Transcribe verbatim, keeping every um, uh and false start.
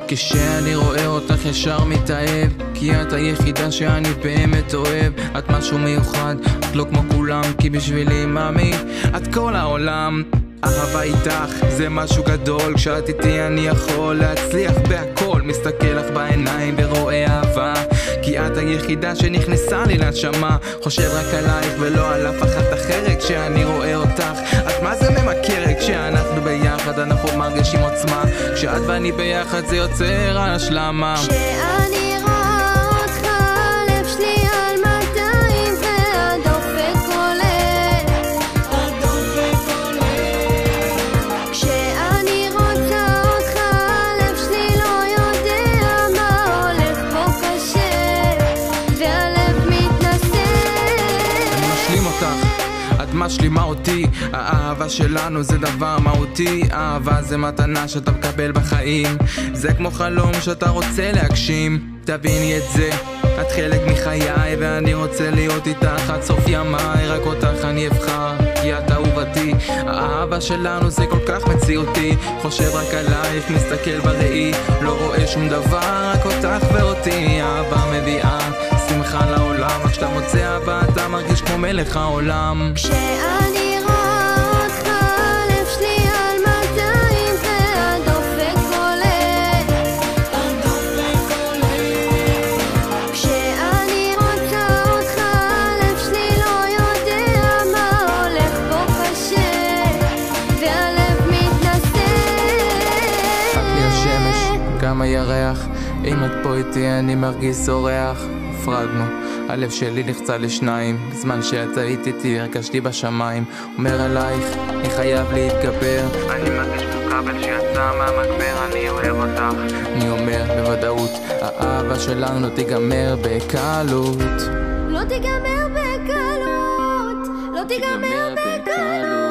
כשאני רואה אותך ישר מתאהב, כי את היחידה שאני באמת אוהב. את משהו מיוחד, את לא כמו כולם, כי בשבילי מאמי את כל העולם. אהבה איתך זה משהו גדול, כשאת איתי אני יכול להצליח בהכל. מסתכל לך בעיניים ורואה אהבה, כי את היחידה שנכנסה לי לנשמה. חושב רק עלייך ולא על אף אחת אחרת. כשאני רואה אותך את מה זה ממכרת. כשאנחנו ביחד אנחנו מרגישים עוצמה, כשאת ואני ביחד זה יוצר השלמה. כשאני רואה אותך הלב שלי על מאתיים והדופק עולה, הדופק עולה. כשאני רוצה אותך הלב שלי לא יודע מה הולך פה קשה, והלב מתנשא. אני משלים אותך, את משלימה אותי. האהבה שלנו זה דבר מהותי. אהבה זה מתנה שאתה מקבל בחיים, זה כמו חלום שאתה רוצה להגשים. תביני את זה, את חלק מחיי ואני רוצה להיות איתך עד סוף ימיי. רק אותך אני אבחר, כי את אהובתי. האהבה שלנו זה כל כך מציאותי. חושב רק עלייך, מסתכל בראי, לא רואה שום דבר, רק אותך ואותי. אהבה מביאה שמחה לעולם, רק כשאתה מוצא אהבה אתה מרגיש כמו מלך העולם. כשאני רואה אותך הלב שלי על מאתיים והדופק עולה, הדופק עולה. כשאני רוצה אותך הלב שלי לא יודע מה הולך פה קשה, והלב מתנשא. את לי השמש, גם הירח, אם את פה איתי אני מרגיש זורח. הפרדנו, הלב שלי נחצה לשניים, בזמן שאת היית איתי הרגשתי בשמיים. אומר עלייך, אני חייב להתגבר, אני מרגיש כמו כבל שיצא מהמגבר. אני אוהב אותך, אני אומר בוודאות, האהבה שלנו לא תיגמר בקלות, לא תיגמר בקלות, לא תיגמר בקלות.